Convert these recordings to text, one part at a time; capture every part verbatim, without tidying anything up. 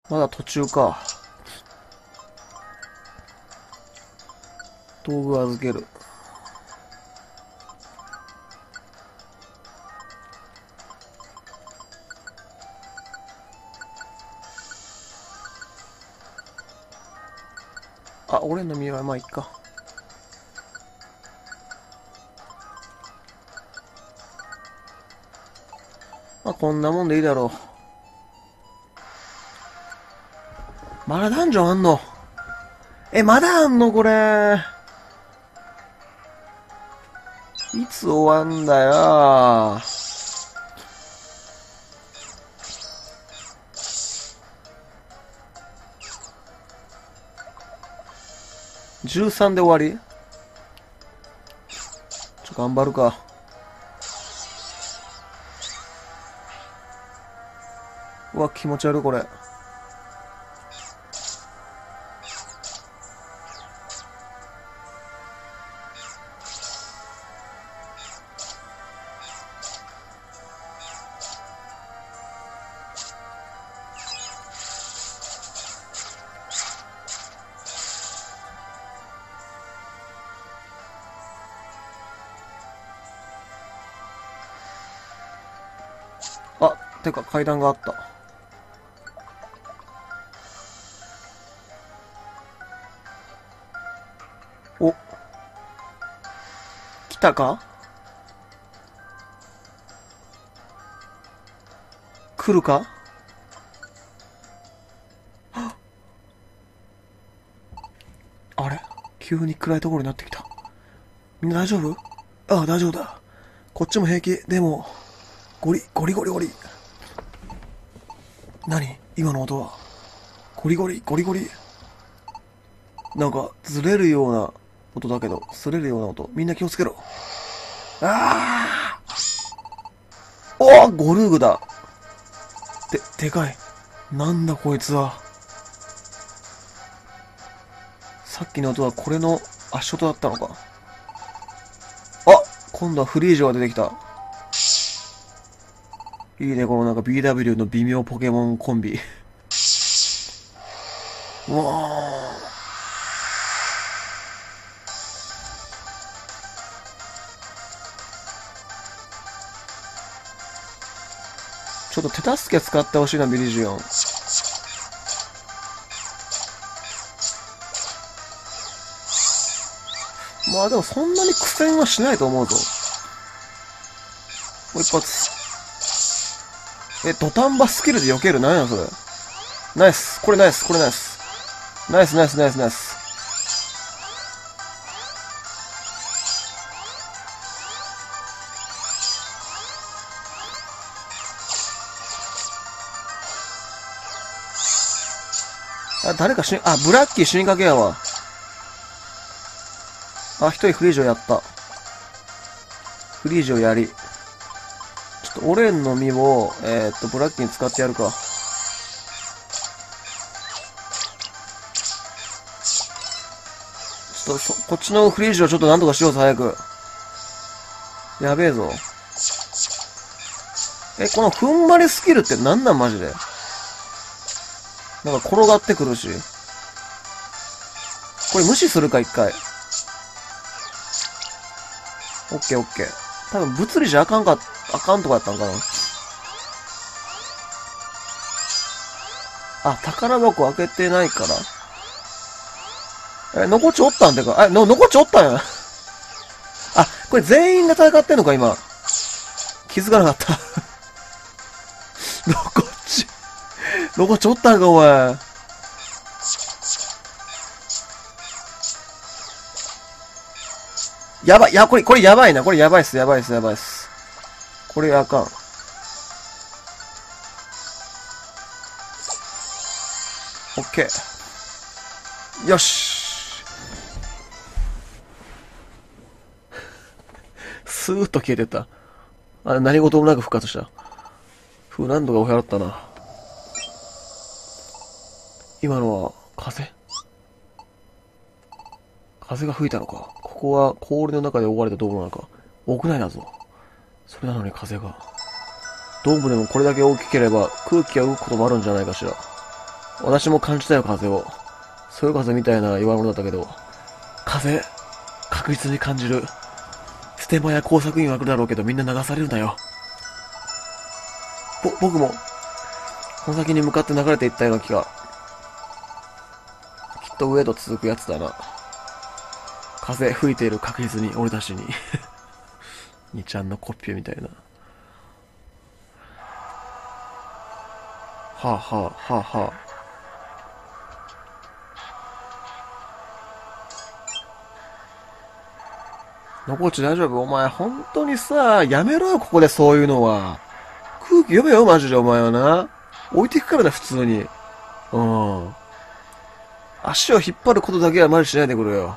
まだ途中か。道具預ける。あ、俺の身はまあいっか。まあこんなもんでいいだろう。まだダンジョンあんの？え、まだあんのこれ。いつ終わんだよ。じゅうさんで終わり？ちょ、頑張るか。うわ、気持ち悪いこれ。あ、てか階段があった。お、来たか？来るか？あれ？急に暗いところになってきた。みんな大丈夫？ああ、大丈夫だ。こっちも平気。でも、ゴリ、ゴリゴリゴリ。何？今の音は。ゴリゴリ、ゴリゴリ。なんか、ずれるような音だけど、擦れるような音。みんな気をつけろ。ああ！おお、ゴルーグだ。で、でかい。なんだこいつは。さっきの音はこれの足音だったのか。あ、今度はフリージョが出てきた。いいね、このなんか ビーダブリュー の微妙ポケモンコンビ。うわー。ちょっと手助け使ってほしいな、ビリジオン。まあでもそんなに苦戦はしないと思うぞ。もう一発。え、土壇場スキルで避ける？何やそれ。ナイス。これナイス。これナイス。ナイスナイスナイスナイス。あ、誰か死に、あ、ブラッキー死にかけやわ。あ、一人フリージョやった。フリージョやり。ちょっとオレンの実を、えー、っと、ブラッキーに使ってやるか。ちょっと、こっちのフリージョちょっとなんとかしようぜ、早く。やべえぞ。え、このふんばりスキルってなんなんマジで。なんか転がってくるし。これ無視するか、一回。オッケーオッケー。多分物理じゃあかんか、あかんとかやったんかな。あ、宝箱開けてないから。え、残っちおったんてか。え、の、残っちおったんや。あ、これ全員が戦ってんのか、今。気づかなかった。残っち、残っちおったんか、お前。やばい、いや、これ、これやばいな。これやばいっす、やばいっす、やばいっす。これあかん。オッケー。よし。スーッと消えてった。あれ、何事もなく復活した。ふう、何度かお払ったな。今のは、風？風が吹いたのか。ここは氷の中で覆われたドームなのか。屋内だぞ。それなのに風が。ドームでもこれだけ大きければ空気が浮くこともあるんじゃないかしら。 私も感じたよ、風を。そよ風みたいな弱いものだったけど、風、確実に感じる。ステマや工作員は来るだろうけど、みんな流されるんだよ。ぼ、僕も、この先に向かって流れていったような気が。きっと上へと続くやつだな。風吹いている確実に、俺たちに。にちゃんのコピーみたいな。はあはあはあはあ。のこっち大丈夫？お前本当にさ、やめろよ、ここでそういうのは。空気読めよ、マジでお前はな。置いていくからだ、普通に。うん。足を引っ張ることだけはマジしないでくれよ。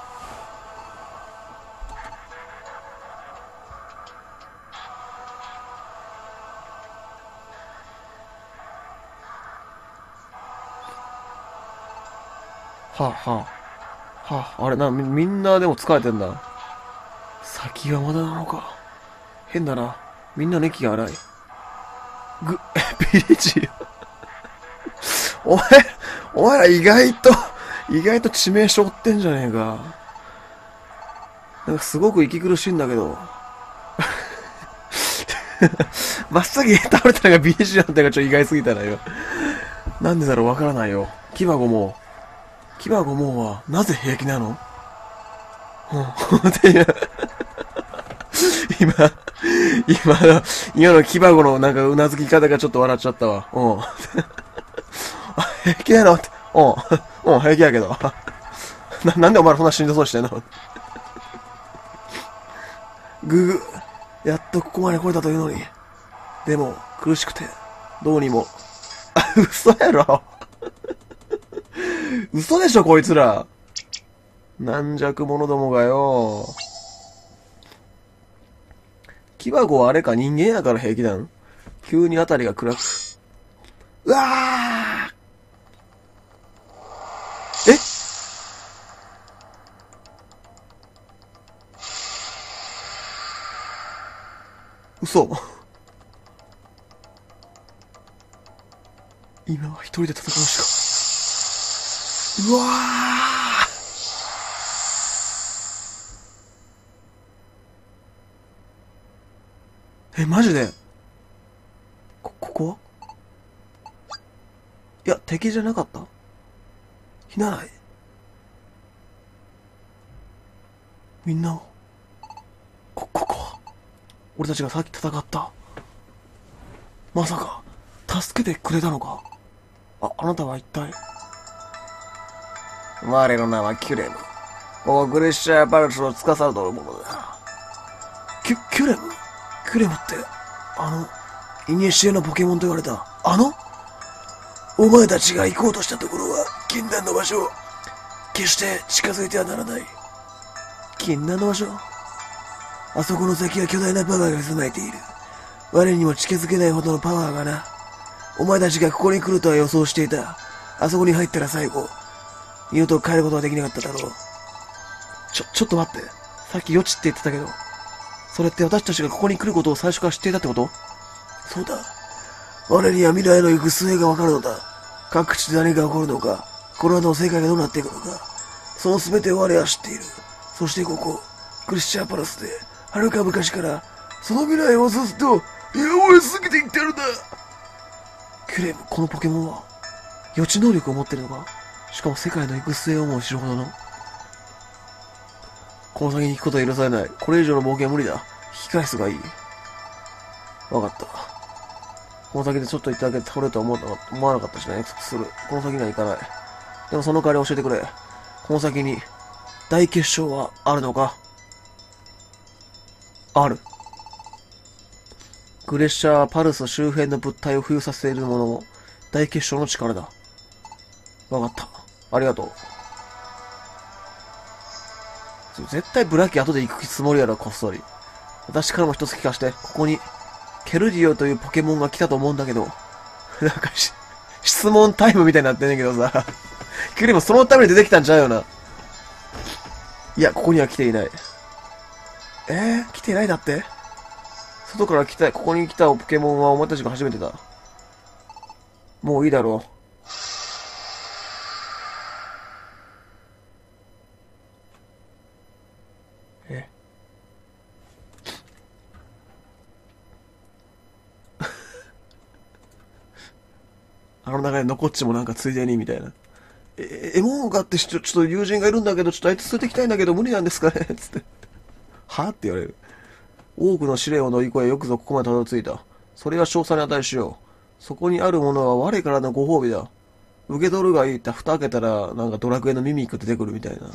はあ、はあ。はあ、あれな、み、みんなでも疲れてんだ。先はまだなのか。変だな。みんなの息が荒い。ぐ、ビリジオ。お前、お前ら意外と、意外と致命傷負ってんじゃねえか。なんかすごく息苦しいんだけど。真っ先に倒れたのがビリジオだったのがちょっと意外すぎたなよ。なんでだろうわからないよ。キバゴも、キバゴもはなぜ平気なの？うん、っていう。今、今の、今のキバゴのなんかうなずき方がちょっと笑っちゃったわ。うん。平気なのって。うん。うん、平気やけど。な、なんでお前らそんなしんどそうしてんの？ぐぐ、やっとここまで来れたというのに。でも、苦しくて、どうにも。あ、嘘やろ。嘘でしょ、こいつら。軟弱者どもがよ。キバゴはあれか人間やから平気なん？急にあたりが暗く。うわー！え？嘘。今は一人で戦うしか。うわー！え、マジで？こ、ここは？いや、敵じゃなかった？ひなない？みんなを。こ、ここは？俺たちがさっき戦った。まさか、助けてくれたのか？あ、あなたは一体？我の名はキュレム。ここグレッシャーパルスを司るとるものだ。キュ、キュレム？キュレムって、あの、古のポケモンと言われた、あの？お前たちが行こうとしたところは、禁断の場所。決して近づいてはならない。禁断の場所？あそこの先は巨大なパワーが渦巻いている。我にも近づけないほどのパワーがな。お前たちがここに来るとは予想していた。あそこに入ったら最後、二度と帰ることはできなかっただろう。ちょ、ちょっと待って。さっき予知って言ってたけど、それって私たちがここに来ることを最初から知っていたってこと？そうだ。我には未来の行く末がわかるのだ。各地で何が起こるのか、この後の世界がどうなっていくのか、その全てを我は知っている。そしてここ、クリスチャーパラスで、遥か昔から、その未来をずっと、やおれ続けていってるんだ。キュレム、このポケモンは、予知能力を持ってるのか？しかも世界の行く末をも知るほどの。この先に行くことは許されない。これ以上の冒険は無理だ。引き返すがいい。わかった。この先でちょっと行っただけで倒れるとは思わなかったしね。約束する。この先には行かない。でもその代わり教えてくれ。この先に、大結晶はあるのか？ある。グレッシャーパルス周辺の物体を浮遊させているものも、大結晶の力だ。わかった。ありがとう。絶対ブラキ後で行くつもりやろ、こっそり。私からも一つ聞かして、ここに、ケルディオというポケモンが来たと思うんだけど、なんかし、質問タイムみたいになってんねんけどさ、キュレもそのために出てきたんちゃうよな。いや、ここには来ていない。えー、来ていないだって？外から来た、ここに来たポケモンはお前たちが初めてだ。もういいだろう。 流れ残っちもなんかついでにみたいな。え、エモンガってちょ、ちょっと友人がいるんだけど、ちょっとあいつ連れてきたいんだけど無理なんですかねつって。はって言われる。多くの試練を乗り越えよくぞここまでたどり着いた。それは賞賛に値しよう。そこにあるものは我からのご褒美だ。受け取るがいいって蓋開けたら、なんかドラクエのミミック出てくるみたいな。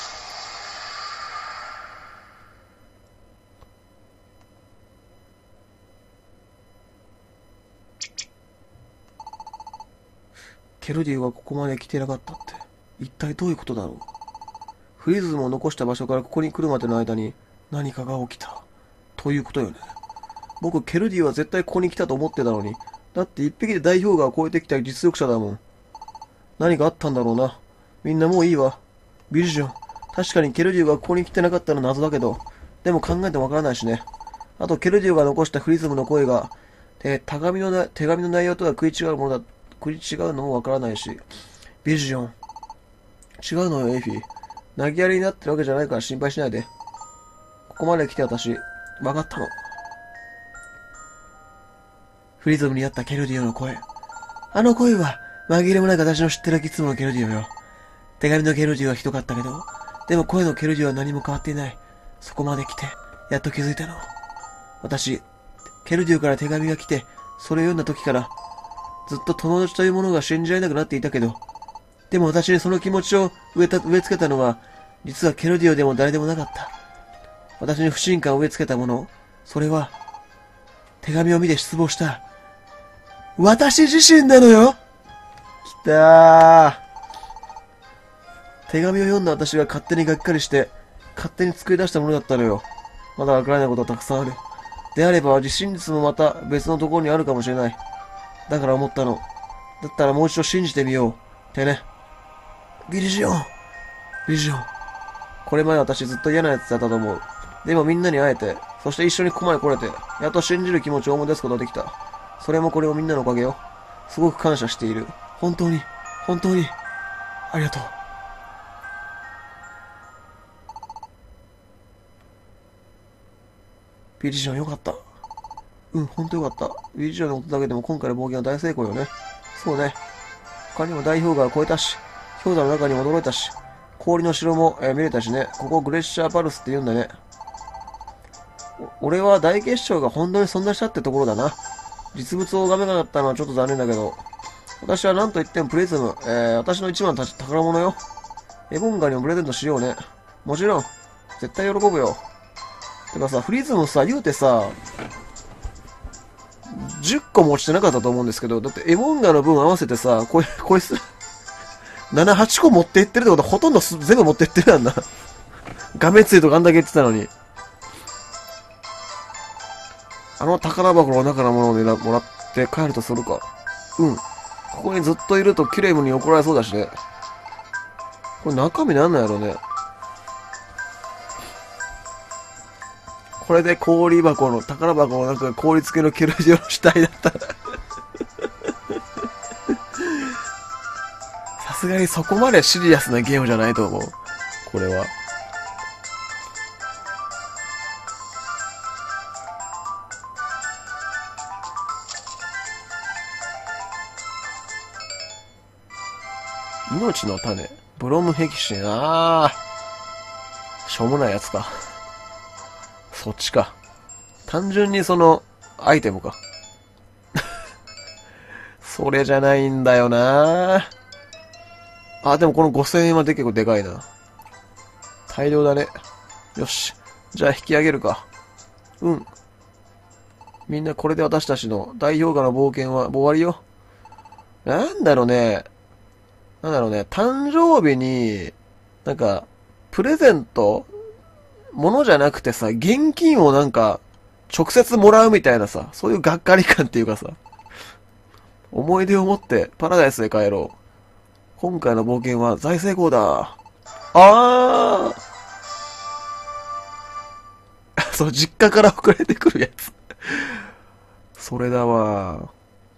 ケルディがここまで来てなかったって、一体どういうことだろう。フリズムを残した場所からここに来るまでの間に何かが起きた。ということよね。僕、ケルディは絶対ここに来たと思ってたのに。だって一匹で代表が超えてきた実力者だもん。何があったんだろうな。みんなもういいわ。ビルジョン。確かにケルディがここに来てなかったのは謎だけど、でも考えてもわからないしね。あとケルディが残したフリズムの声が、手紙のな手紙の内容とは食い違うものだ、食い違うのもわからないし。ビルジョン。違うのよ、エイフィ。投げやりになってるわけじゃないから心配しないで。ここまで来て私、わかったの。フリズムにあったケルディオの声。あの声は、紛れもなく私の知ってるいつものケルディオよ。手紙のケルディオはひどかったけど、でも声のケルディオは何も変わっていない。そこまで来て、やっと気づいたの。私、ケルディオから手紙が来て、それを読んだ時から、ずっと友達というものが信じられなくなっていたけど、でも私にその気持ちを植えた、植え付けたのは、実はケルディオでも誰でもなかった。私に不信感を植え付けたもの、それは、手紙を見て失望した。私自身なのよ。きたー。手紙を読んだ私が勝手にがっかりして、勝手に作り出したものだったのよ。まだわからないことはたくさんある。であれば、真実もまた別のところにあるかもしれない。だから思ったの。だったらもう一度信じてみよう。ってね。ビリジオン。ビリジオン。これまで私ずっと嫌なやつだったと思う。でもみんなに会えて、そして一緒にここまで来れて、やっと信じる気持ちを思い出すことができた。それもこれもみんなのおかげよ。すごく感謝している。本当に、本当に、ありがとう。ビリジョンよかった。うん、ほんとよかった。ビリジョンのことだけでも今回の冒険は大成功よね。そうね。他にも大氷河を越えたし、氷河の中にも驚いたし、氷の城も、えー、見れたしね。ここグレッシャーパルスって言うんだね。俺は大結晶が本当に存在したってところだな。実物を拝めなかったのはちょっと残念だけど、私は何と言ってもプリズム、えー、私の一番の宝物よ。エボンガにもプレゼントしようね。もちろん、絶対喜ぶよ。てかさ、プリズムさ、言うてさ、じゅっこも落ちてなかったと思うんですけど、だってエボンガの分合わせてさ、これ、こいつ、なな、はちこ持っていってるってことはほとんど全部持っていってるやんな。画面ついとかあんだけ言ってたのに。あの宝箱の中のものをね、もらって帰るとするか。うん。ここにずっといるとキレイムに怒られそうだしね。これ中身なんなんやろね。これで氷箱の、宝箱の中が氷付けのケルジオの死体だったらさすがにそこまでシリアスなゲームじゃないと思う。これは。命の種。ブロムヘキシン。ああ。しょうもないやつか。そっちか。単純にその、アイテムか。それじゃないんだよな。あ、でもこのごせんえんはで結構でかいな。大量だね。よし。じゃあ引き上げるか。うん。みんなこれで私たちの大氷河の冒険は終わりよ。なんだろうね。なんだろうね。誕生日に、なんか、プレゼントものじゃなくてさ、現金をなんか、直接もらうみたいなさ、そういうがっかり感っていうかさ、思い出を持ってパラダイスへ帰ろう。今回の冒険は大成功だ。あーそう、実家から送られてくるやつ。それだわ。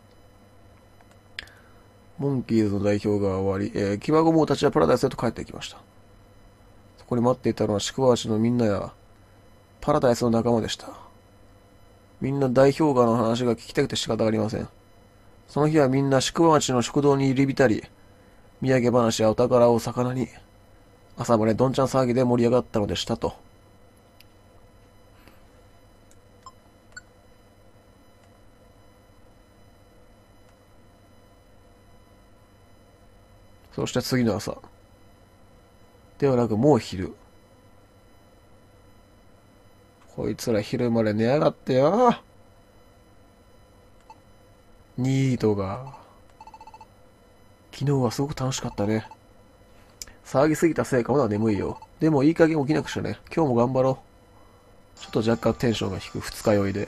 モンキーズの代表が終わり、えー、キバゴモたちはパラダイスへと帰ってきました。そこに待っていたのは宿場町のみんなや、パラダイスの仲間でした。みんな大氷河の話が聞きたくて仕方ありません。 その日はみんな宿場町の食堂に入り浸り、土産話やお宝を魚に、朝までどんちゃん騒ぎで盛り上がったのでしたと。そして次の朝。ではなくもう昼。こいつら昼まで寝やがってよ。ニートが。昨日はすごく楽しかったね。騒ぎすぎたせいかまだ眠いよ。でもいい加減起きなくちゃね。今日も頑張ろう。ちょっと若干テンションが低く二日酔いで。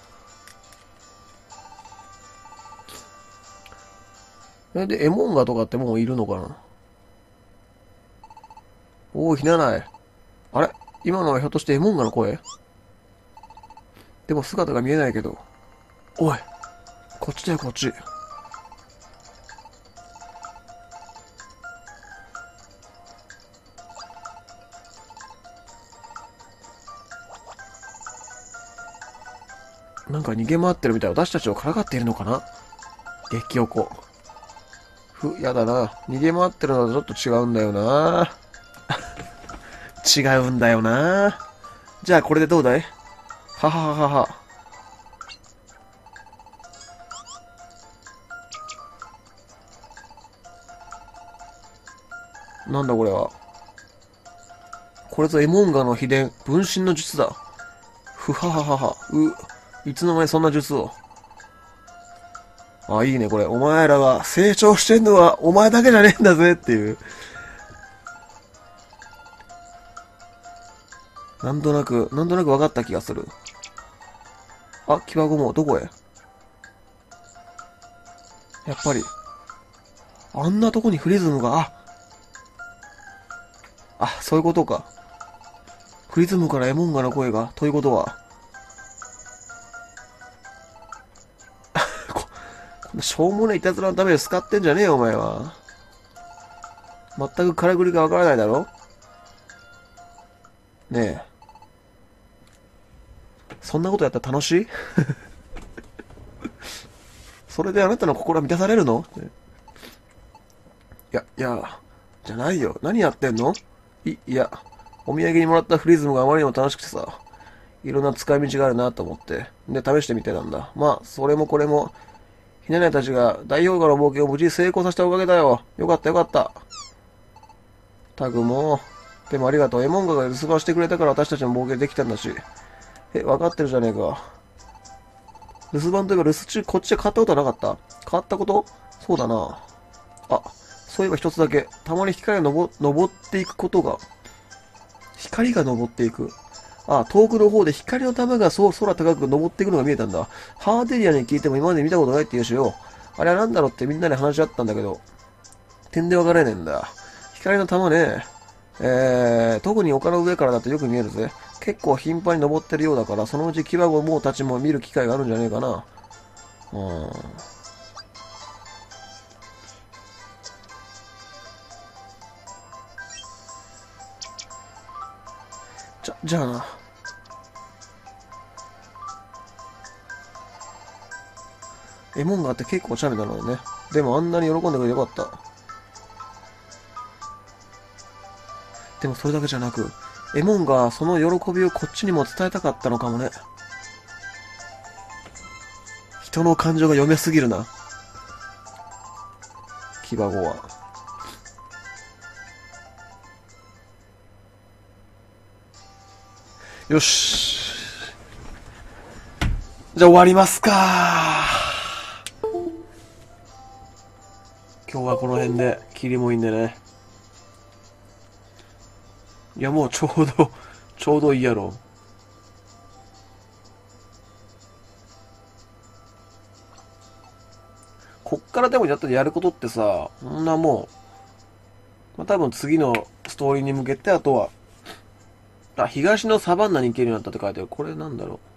え、で、エモンガとかってもういるのかな。おお、ひなない。あれ今のはひょっとしてエモンガの声？でも姿が見えないけど。おい、こっちだよこっち。なんか逃げ回ってるみたい。私たちをからかっているのかな。激おこ。ふ、やだな。逃げ回ってるのとちょっと違うんだよな。違うんだよな。じゃあこれでどうだい？ははははは。なんだこれは。これぞエモンガの秘伝、分身の術だ。ふはははは。う、いつの間にそんな術を。あ、いいねこれ。お前らが成長してんのはお前だけじゃねえんだぜっていう。なんとなく、なんとなく分かった気がする。あ、キバゴモ、どこへ？やっぱり。あんなとこにフリズムが、あ、あ、そういうことか。フリズムからエモンガの声が、ということは。こ、こんなしょうもないいたずらのために使ってんじゃねえよ、お前は。全くからくりがわからないだろ？ねえ。そんなことやったら楽しい？それであなたの心は満たされるの？いや、いや、じゃないよ。何やってんの？い、いや、お土産にもらったフリズムがあまりにも楽しくてさ、いろんな使い道があるなと思って、で、試してみてたんだ。まあ、それもこれも、ひなねたちが大氷河の冒険を無事成功させたおかげだよ。よかったよかった。タグも、でもありがとう。エモンガが留守番してくれたから私たちも冒険できたんだし。え、わかってるじゃねえか。留守番というか留守中こっちで買ったことはなかった？変わったこと？そうだな。あ、そういえば一つだけ。たまに光が昇登っていくことが。光が昇っていく。あ、遠くの方で光の玉がそう空高く登っていくのが見えたんだ。ハーデリアに聞いても今まで見たことないって言うしよ。あれはなんだろうってみんなで話し合ったんだけど。点でわからねえんだ。光の玉ね。えー、特に丘の上からだとよく見えるぜ。結構頻繁に登ってるようだから、そのうちキバゴモたちも見る機会があるんじゃねえかな。うん。じゃ、じゃあな。エモンガって結構チャメなのよね。でもあんなに喜んでくれてよかった。でもそれだけじゃなく、エモンがその喜びをこっちにも伝えたかったのかもね。人の感情が読めすぎるな。キバゴは。よし。じゃあ終わりますか。今日はこの辺で、霧もいいんでね。いやもうちょうど、ちょうどいいやろ。こっからでもやったらやることってさ、そんなもう、まあ、多分次のストーリーに向けて、あとは、あ、東のサバンナに行けるようになったって書いてある。これなんだろう。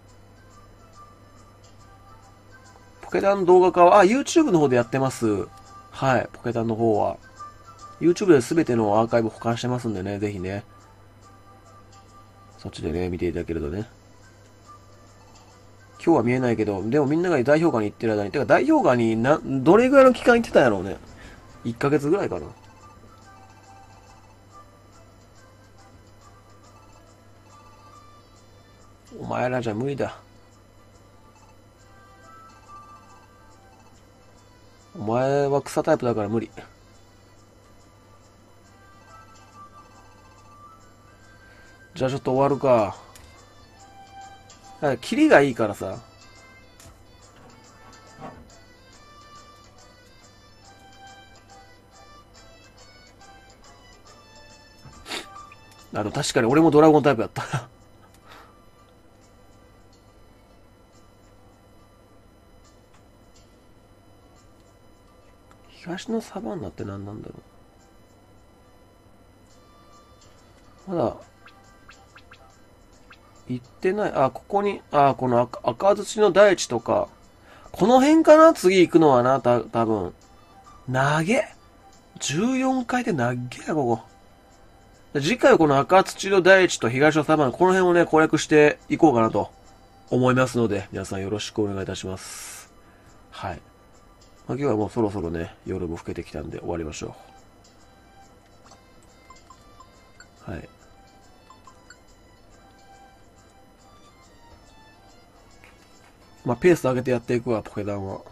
ポケダン動画化は、あ、YouTube の方でやってます。はい、ポケダンの方は。YouTube で全てのアーカイブ保管してますんでね、ぜひね。そっちでね、見ていただけるとね。 今日は見えないけど、でもみんなが代表館に行ってる間に、てか代表館にな、どれぐらいの期間行ってたんやろうね。いっかげつぐらいかな。お前らじゃ無理だ。お前は草タイプだから無理。じゃあちょっと終わるか。キリがいいからさ。あの、確かに俺もドラゴンタイプだった。東のサバンナって何なんだろう。まだ、行ってない。あ、ここに、あ、この赤、赤土の大地とか、この辺かな次行くのはな、た、多分。投げ ?じゅうよん 回で投げや、ここ。次回はこの赤土の大地と東のサバンナ、この辺をね、攻略していこうかなと思いますので、皆さんよろしくお願いいたします。はい。まあ、今日はもうそろそろね、夜も更けてきたんで終わりましょう。はい。まあ、ペース上げてやっていくわ、ポケダンは。